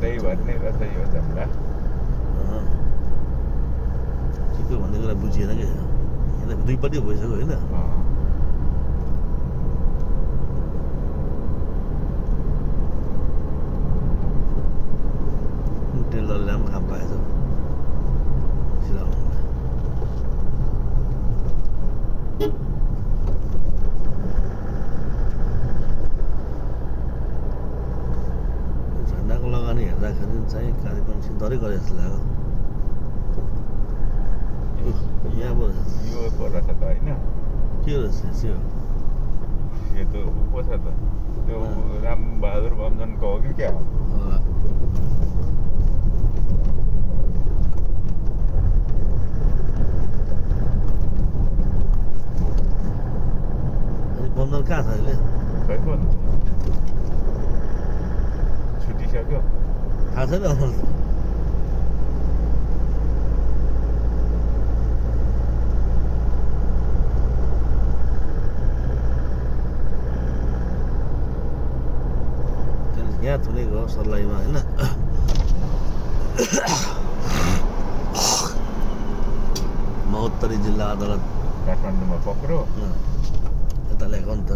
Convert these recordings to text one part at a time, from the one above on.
त्यही भन्ने रहेछ यो जग्गा ठिक भन्ने कुरा बुझिएन क्या यहाँ दुईपट्टि भइसक्यो होइन टेलरले राम्रो काम पाएछ सिलाउनु झन्डाको लगानी हेर्दाखेरि चाहिँ कार्यक्रम सुन्दरै गरे जस्तो लाग्यो यहाँबाट यो पो रहेछ त होइन के रहेछ त्यो सेतो पो छ त त्यो रामबहादुर बमजनको हो कि क्या हो बमजन कहाँ छ अहिले खै कुन छुटिसक्यो थाहा छैन यहाँ थुनेको सर्लाहीमा होइन महोत्तरी जिल्ला अदालत काठमाडौँमा पक्रो यता ल्याएको नि त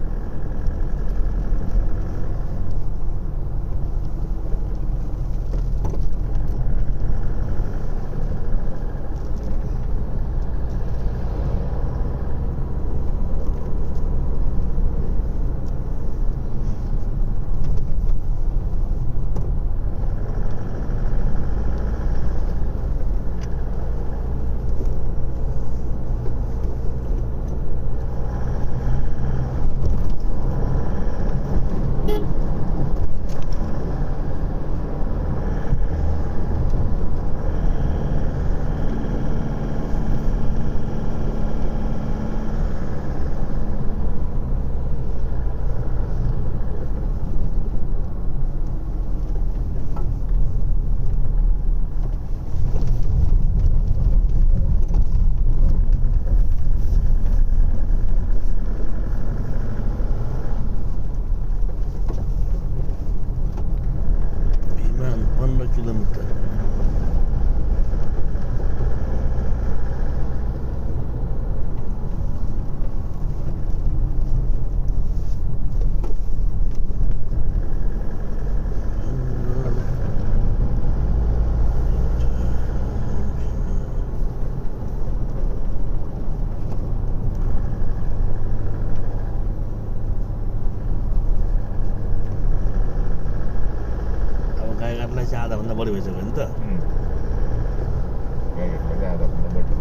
आधाभन्दा बढी भइसक्यो नि त आधाभन्दा बढी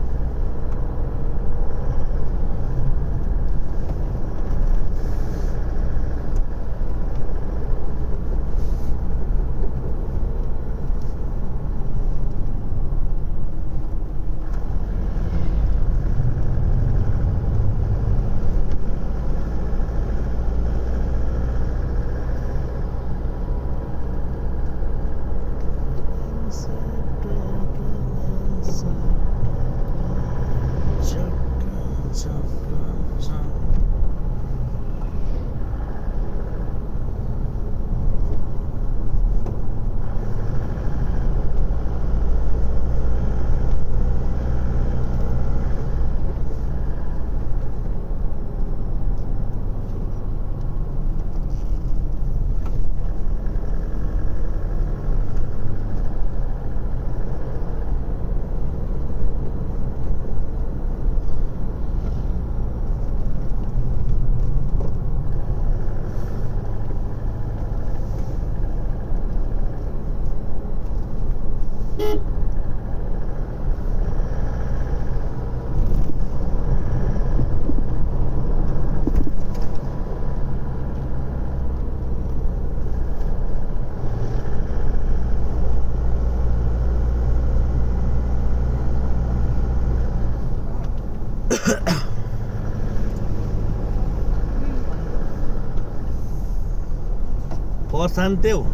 शान्ति हो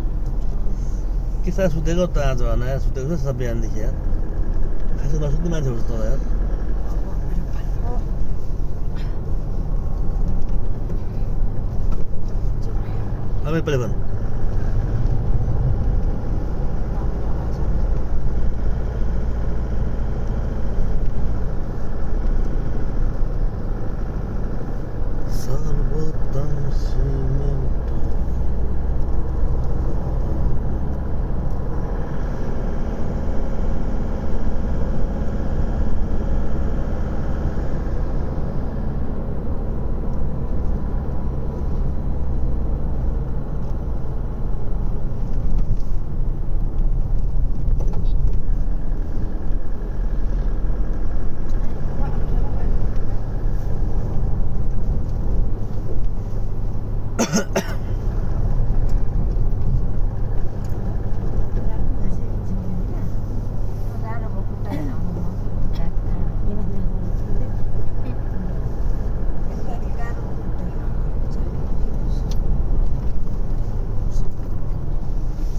के साथ सुतेको त आज भन यार सुतेको छ बिहानदेखि यार खासै नसुत्ने मान्छे हो जस्तो यार अब पहिले भन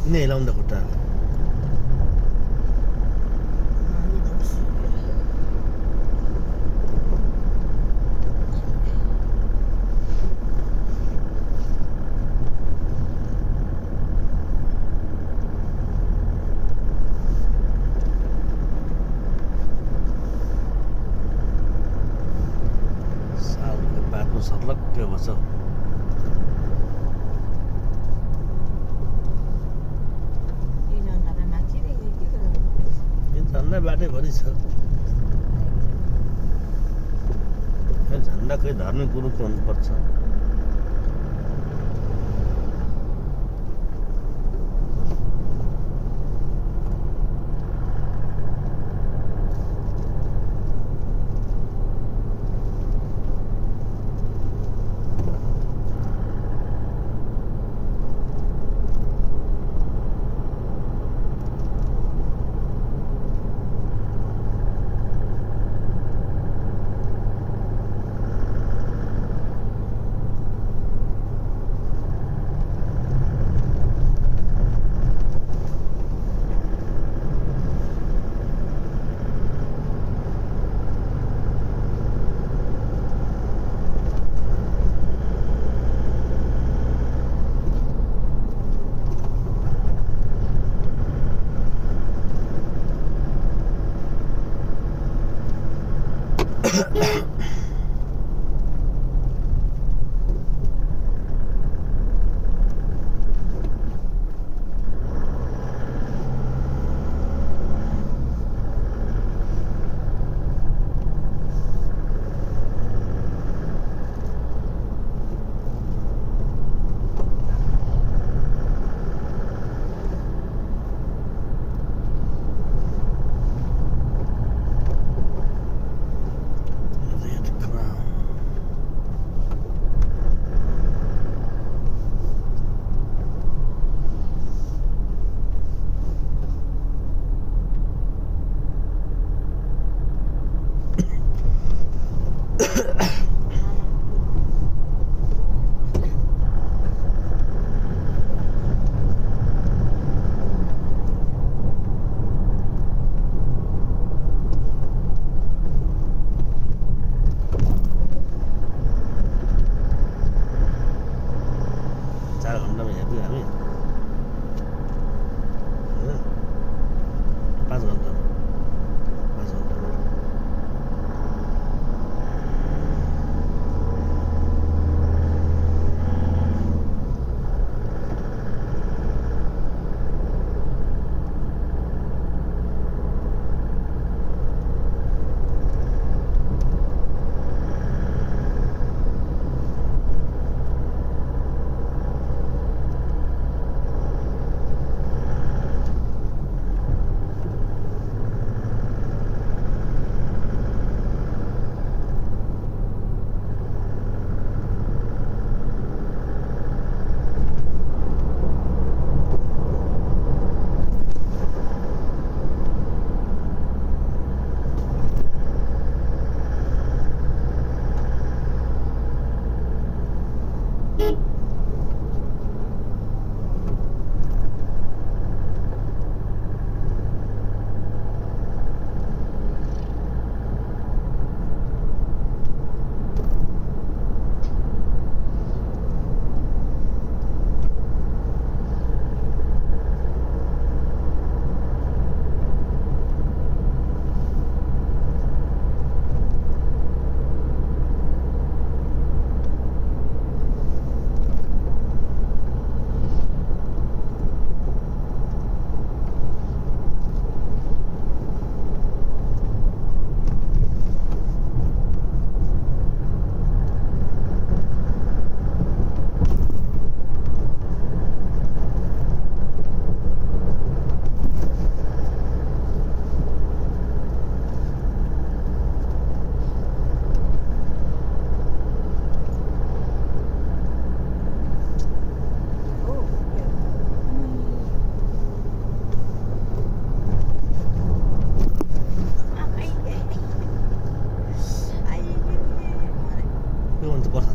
Nee, launda खुट्टाले सालको बाटो सर्लक्कै बस्छ झन्डा बाटैभरि छ झन्डा खै धार्मिक गुरुको हुनुपर्छ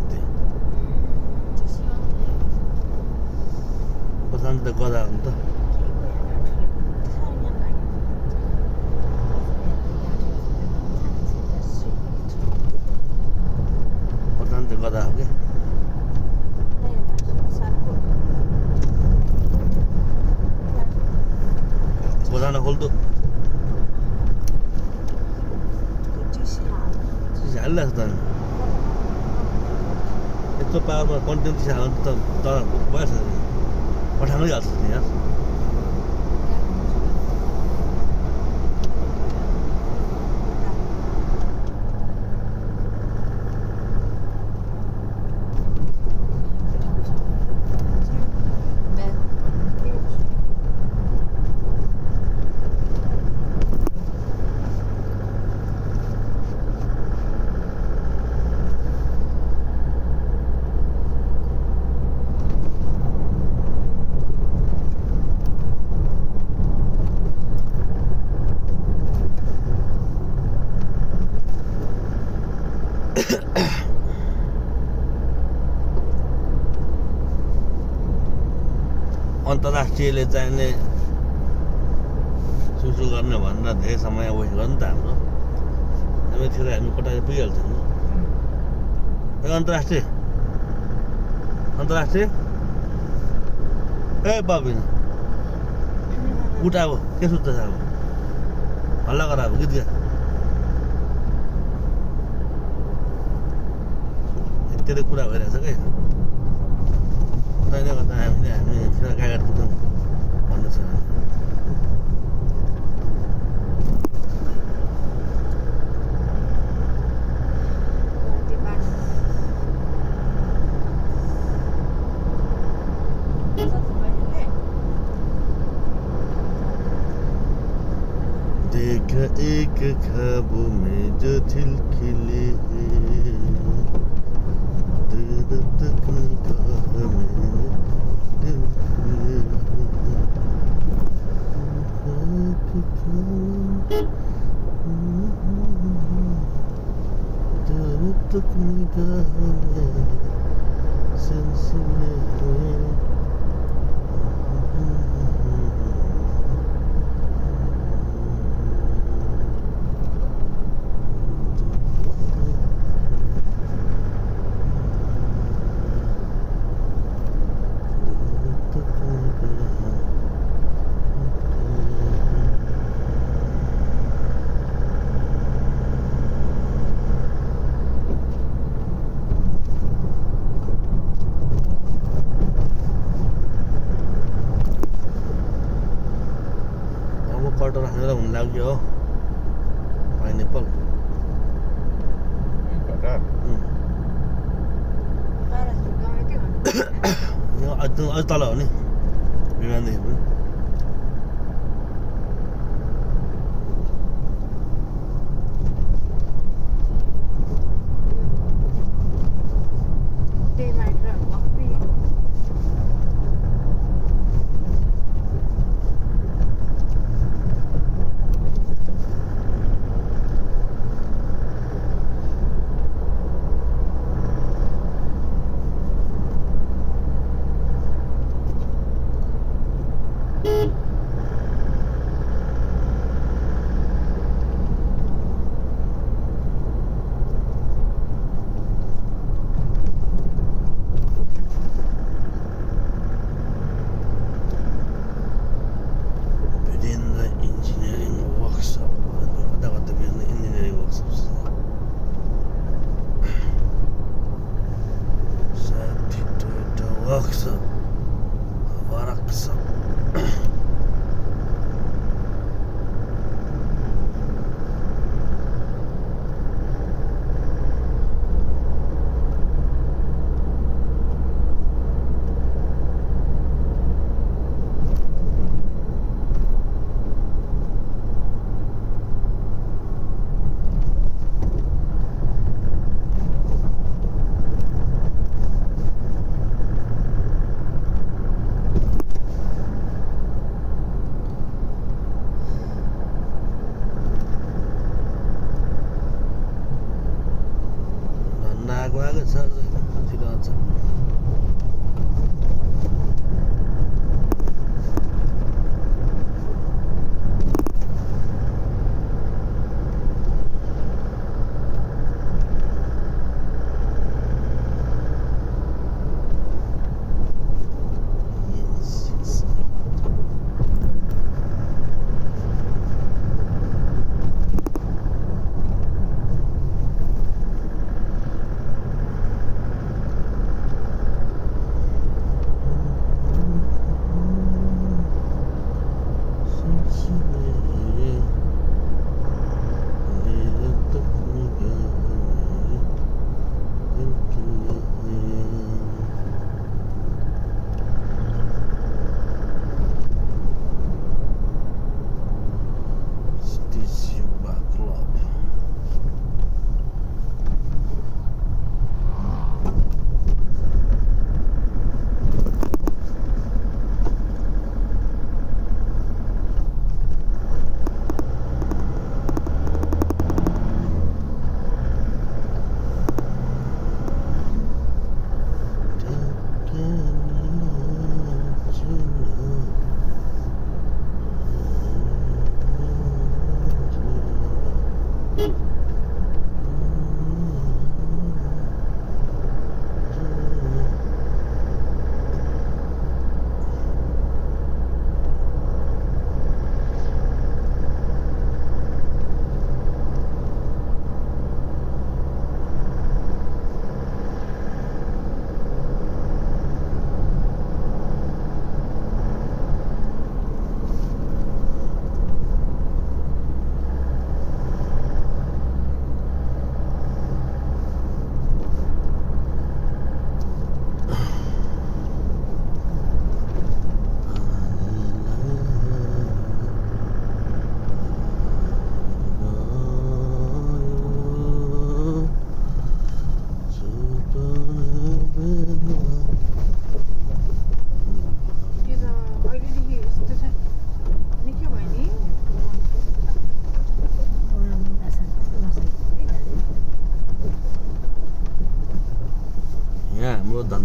त गदा हो नि त खोल दो चिसा हालिरहेको छ त अनि यत्रो पावरमा कन्टिन्यू चिसा हाल्नु त तर भएछ पठाउनै हाल्छ नि यार अन्तर्राष्ट्रियले चाहिने सुसु गर्ने भनेर धेरै समय वेस्ट गर्नु त हाम्रो यतिखेर हामी कटाएर पुगिहाल्छ नि अन्तर्राष्ट्रिय ए बाबिन उठ अब के सुत्दैछ अब हल्ला गर अब गीत गा यति कुरा भइरहेछ क्या कतैले गर्दा हामी गाडी कुदाउँ भन्ने छ देखा एक ख्वाबों में जो खिलखिले तक निगाह में दिल तक निगाह में सिलसिले कटर राखेर हुन लाग्यो हो पाइनएप्पल अझ तल हो नि विमानदेखि पनि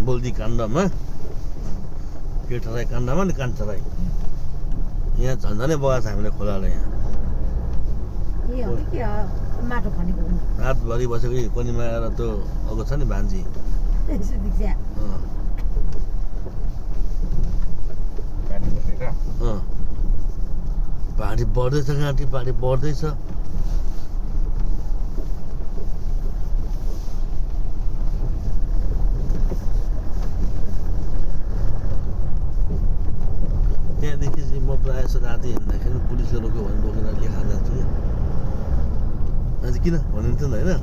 बोल्दी काण्डमा पेटराई काण्डमा नि कान्छराई यहाँ झन्झनै बगाएको छ हामीले खोलाले यहाँ माटो खनेको रातभरि बसेको कोनीमा आएर त्यो अगो छ नि भान्जी भाँडी बढ्दैछ घाँटी भाँडी बढ्दैछ त्यहाँदेखि चाहिँ म प्रायः जस्तो राति हिँड्दाखेरि पुलिसले रोक्यो भने रोकेर लेखा जान्छु कि आज किन भनिन्थ्यो नि होइन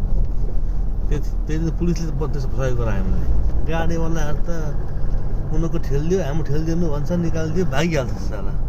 त्यति पुलिसले त्यसो प्रयोग गरायो हामीले गाडीवालाहरू त उनीहरूको ठेलिदियो हामी ठेलिदिनु भन्छ निकालिदियो भागिहाल्छ साला